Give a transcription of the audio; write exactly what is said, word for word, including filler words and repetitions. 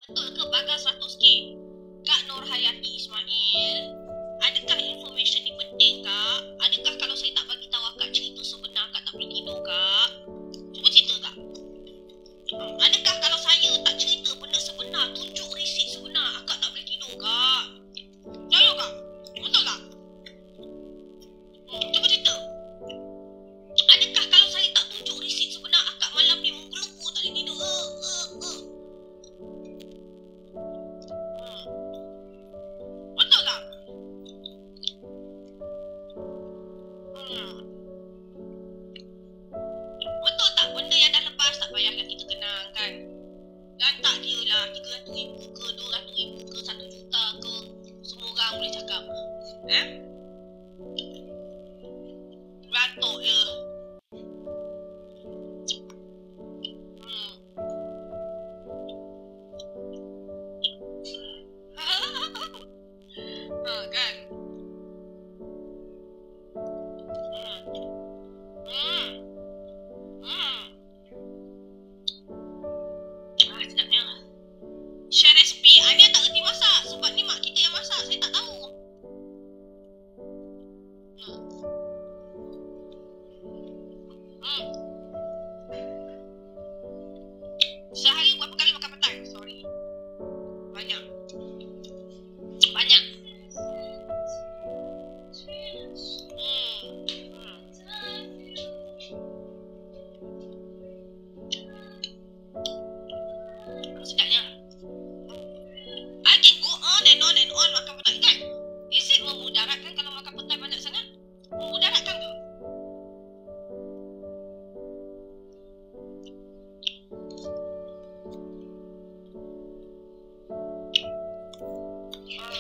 Betul ke Bagas seratus K? Kak Nur Hayati Ismail, adakah information ni penting, Kak? Adakah kalau saya tak bagi tahu Kak cerita sebenar, Kak tak boleh tidur, Kak? Cuba cerita, Kak. Hmm, adakah kalau saya tak cerita benda sebenar, tunjuk receipt sebenar, Kak tak boleh tidur, Kak? Jawab, Kak. Betul, Kak? Hmm, cuba cerita. Adakah kalau saya tak tunjuk receipt sebenar, Kak malam ni menggelupu tak boleh tidur? Uh, uh, uh. Hmm. Betul, Kak? Hmm. Betul tak? Benda yang dah lepas tak payahlah kita kenang, kan? Lantak dia lah tiga ratus ribu ke, dua ratus ribu ke, satu juta ke. Semua orang boleh cakap. Eh? Rantok je. Hmm. Ha, kan? Hmm. Hmm. Hmm. Ah, sedapnya. Share resipi. Ah, ni tak reti masak. Sebab ni mak kita yang masak. Saya tak tahu. Hmm. Hmm. Sehari berapa kali makan petang? Sorry. Banyak. Banyak. Hmm. Hmm. Sedapnya. I can go on and on and on makan petai, kan? Is it memudaratkan kalau makan petai banyak sangat? Memudaratkan ke? Hmm.